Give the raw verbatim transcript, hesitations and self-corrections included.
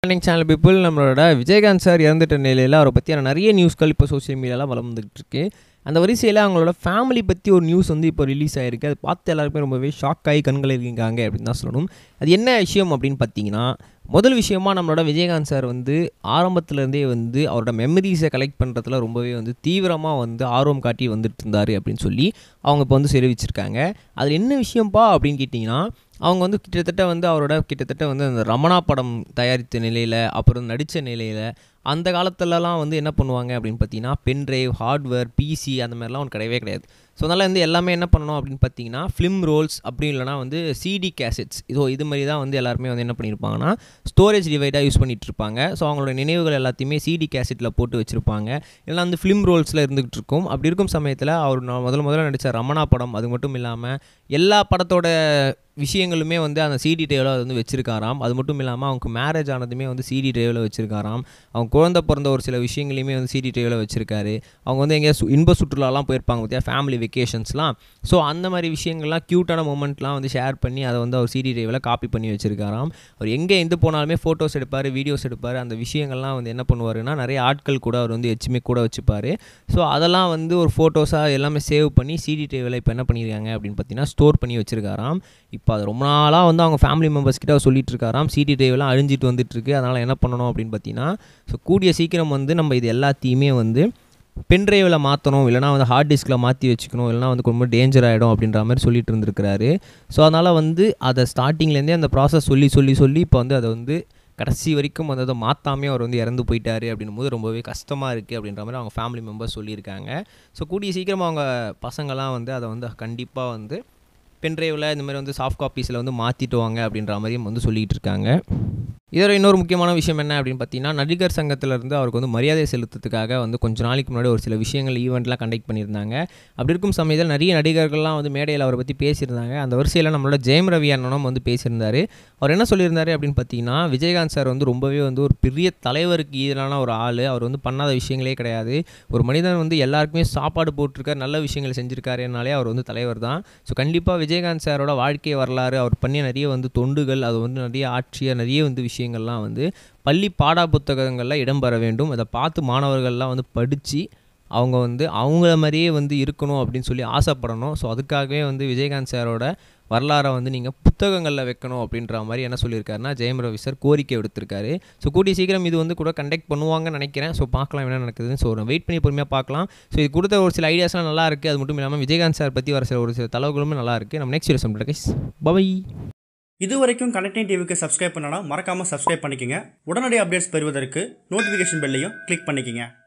Morning channel people, நம்மளோட Vijayakanth sir இறந்துட்ட நிலையில் அவரை பற்றியான நிறைய நியூஸ்கள் இப்போ சோஷியல் மீடியாவில் வளர்ந்துட்டு இருக்கு. அந்த வரிசையில் அவங்களோட ஃபேமிலி பற்றி ஒரு நியூஸ் வந்து இப்போ ரிலீஸ் ஆகிருக்கு. அது பார்த்து எல்லாருமே ரொம்பவே ஷாக் ஆகி கண்கள் இருக்காங்க அப்படின்னு தான் சொல்லணும். அது என்ன விஷயம் அப்படின்னு பார்த்தீங்கன்னா, முதல் விஷயமா நம்மளோட விஜயகாந்த் சார் வந்து ஆரம்பத்துலேருந்தே வந்து அவரோட மெமரிஸை கலெக்ட் பண்ணுறதுல ரொம்பவே வந்து தீவிரமாக வந்து ஆர்வம் காட்டி வந்துட்டு இருந்தார் அப்படின்னு சொல்லி அவங்க இப்போ வந்து தெரிவிச்சிருக்காங்க. அதில் என்ன விஷயம்ப்பா அப்படின்னு கேட்டிங்கன்னா, அவங்க வந்து கிட்டத்தட்ட வந்து அவரோட கிட்டத்தட்ட வந்து அந்த ரமணா படம் தயாரித்த நிலையில், அப்புறம் நடித்த நிலையில், அந்த காலத்துலலாம் வந்து என்ன பண்ணுவாங்க அப்படின்னு பார்த்தீங்கன்னா, பென்ட்ரைவ், ஹார்ட்வேர், பிசி அந்த மாதிரிலாம் ஒன்று கிடையவே கிடையாது. ஸோ அதனால் வந்து எல்லாமே என்ன பண்ணணும் அப்படின்னு பார்த்தீங்கன்னா, ஃபிலிம் ரோல்ஸ் அப்படி இல்லைனா வந்து சிடி கேசட்ஸ், இதோ இது மாதிரி தான் வந்து எல்லாருமே வந்து என்ன பண்ணியிருப்பாங்கன்னா ஸ்டோரேஜ் டிவைடாக யூஸ் பண்ணிகிட்டு இருப்பாங்க. ஸோ அவங்களோட நினைவுகள் எல்லாத்தையுமே சிடி கேசட்டில் போட்டு வச்சுருப்பாங்க. இல்லைனா வந்து ஃபிலிம் ரோல்ஸில் இருந்துகிட்டு இருக்கும். அப்படி இருக்கும் சமயத்தில் அவர் நான் முதல்ல முதல்ல நடித்த ரமணா படம், அது மட்டும் இல்லாமல் எல்லா படத்தோட விஷயங்களுமே வந்து அந்த சிடி ட்ரைவில் அது வந்து வச்சுருக்காராம். அது மட்டும் இல்லாமல் அவங்க மேரேஜ் ஆனதுமே வந்து சிடி ட்ரைவில் வச்சுருக்காராம். அவங்க குழந்தை பிறந்த ஒரு சில விஷயங்களையுமே வந்து சிடி ட்ரைவில் வச்சுருக்காரு. அவங்க வந்து எங்கேயா சு இன்ப சுற்றுலாலாம் போயிருப்பாங்க பார்த்தியா, ஃபேமிலி வெக்கேஷன்ஸ்லாம். ஸோ அந்த மாதிரி விஷயங்கள்லாம் க்யூட்டான மூமெண்ட்லாம் வந்து ஷேர் பண்ணி அதை வந்து அவர் சிடி ட்ரைவில் காப்பி பண்ணி வச்சுருக்காராம். அவர் எங்கே எந்த போனாலுமே ஃபோட்டோஸ் எடுப்பார், வீடியோஸ் எடுப்பார். அந்த விஷயங்கள்லாம் வந்து என்ன பண்ணுவாருன்னா, நிறைய ஆட்கள் கூட அவர் வந்து எச்சுமே கூட வச்சுப்பார். ஸோ அதெல்லாம் வந்து ஒரு ஃபோட்டோஸாக எல்லாமே சேவ் பண்ணி சிடி ட்ரைவில் இப்போ என்ன பண்ணியிருக்காங்க அப்படின்னு பார்த்தீங்கன்னா, ஸ்டோர் பண்ணி வச்சுருக்காராம். இப்போ அது ரொம்ப நாளாக வந்து அவங்க ஃபேமிலி மெம்பர்ஸ் கிட்ட அவர் சொல்லிட்டு இருக்காராம், சிடி ட்ரைவெல்லாம் அழிஞ்சிட்டு வந்துட்டுருக்கு. அதனால் என்ன பண்ணணும் அப்படின்னு பார்த்தீங்கன்னா, ஸோ கூடிய சீக்கிரம் வந்து நம்ம இது எல்லாத்தையுமே வந்து பென்ட்ரைவில் மாற்றணும், இல்லைனா வந்து ஹார்ட் டிஸ்கில் மாற்றி வச்சுக்கணும், இல்லைனா வந்து ரொம்ப டேஞ்சர் ஆகிடும் அப்படின்ற மாதிரி சொல்லிட்டு இருந்திருக்கிறாரு. ஸோ அதனால் வந்து அதை ஸ்டார்டிங்லேருந்தே அந்த ப்ராசஸ் சொல்லி சொல்லி சொல்லி இப்போ வந்து அதை வந்து கடைசி வரைக்கும் வந்து அதை மாற்றாமே அவர் வந்து இறந்து போயிட்டார் அப்படின்னும் போது ரொம்பவே கஷ்டமாக இருக்குது அப்படின்ற மாதிரி அவங்க ஃபேமிலி மெம்பர்ஸ் சொல்லியிருக்காங்க. ஸோ கூடிய சீக்கிரம் அவங்க பசங்கள்லாம் வந்து அதை வந்து கண்டிப்பாக வந்து பென்ட்ரைவில் இந்த மாதிரி வந்து சாஃப்ட் காப்பீஸில் வந்து மாற்றிட்டு வாங்க அப்படின்ற மாதிரியும் வந்து சொல்லிகிட்டு இருக்காங்க. இதோட இன்னொரு முக்கியமான விஷயம் என்ன அப்படின்னு பார்த்தீங்கன்னா, நடிகர் சங்கத்திலேருந்து அவருக்கு வந்து மரியாதை செலுத்துறதுக்காக வந்து கொஞ்சம் நாளைக்கு முன்னாடி ஒரு சில விஷயங்கள் ஈவெண்ட்லாம் கண்டக்ட் பண்ணியிருந்தாங்க. அப்படி இருக்கும் சமயத்தில் நிறைய நடிகர்கள்லாம் வந்து மேடையில் அவரை பற்றி பேசியிருந்தாங்க. அந்த வரிசையில் நம்மளோட ஜெயம் ரவி அண்ணனும் வந்து பேசியிருந்தார். அவர் என்ன சொல்லியிருந்தார் அப்படின்னு பார்த்தீங்கன்னா, விஜயகாந்த் சார் வந்து ரொம்பவே வந்து ஒரு பெரிய தலைவருக்கு ஈடான ஒரு ஆள். அவர் வந்து பண்ணாத விஷயங்களே கிடையாது. ஒரு மனிதன் வந்து எல்லாருக்குமே சாப்பாடு போட்டிருக்கார், நல்ல விஷயங்கள் செஞ்சுருக்காருனாலே அவர் வந்து தலைவர் தான். ஸோ கண்டிப்பாக விஜயகாந்த் சாரோட வாழ்க்கை வரலாறு, அவர் பண்ணிய நிறைய வந்து தொண்டுகள், அது வந்து நிறைய ஆட்சிய நிறைய வந்து விஷயங்கள்லாம் வந்து பள்ளி பாடா புத்தகங்களில் இடம்பெற வேண்டும். அதை பார்த்து மாணவர்கள்லாம் வந்து படித்து அவங்க வந்து அவங்கள மாதிரியே வந்து இருக்கணும் அப்படின்னு சொல்லி ஆசைப்படணும். ஸோ அதுக்காகவே வந்து விஜயகாந்த் சாரோட வரலாறை வந்து நீங்கள் புத்தகங்களில் வைக்கணும் அப்படின்ற மாதிரி என்ன சொல்லியிருக்காருன்னா, ஜெயம் ரவி சார் கோரிக்கை விடுத்திருக்காரு. ஸோ கூடிய சீக்கிரம் இது வந்து கூட கண்டக்ட் பண்ணுவாங்கன்னு நினைக்கிறேன். ஸோ பார்க்கலாம் என்ன நடக்குதுன்னு. ஸோ வெயிட் பண்ணி பொறுமையாக பார்க்கலாம். ஸோ இது கொடுத்த ஒரு சில ஐடியாஸ்லாம் நல்லா இருக்குது. அது மட்டும் இல்லாமல் விஜயகாந்த் சார் பற்றி வர சில ஒரு சில தகவல்களுமே நல்லா இருக்குது. நம்ம நெக்ஸ்ட் வீடியோ சந்திப்போம் கைஸ். பை. இது வரைக்கும் கனெக்டிங் டிவிக்கு சப்ஸ்கிரைப் பண்ணனா மறக்காமல் சப்ஸ்கிரைப் பண்ணிக்கங்க. உடனடி அப்டேட்ஸ் பெறுவதற்கு நோட்டிஃபிகேஷன் பெல்லையும் கிளிக் பண்ணிக்கங்க.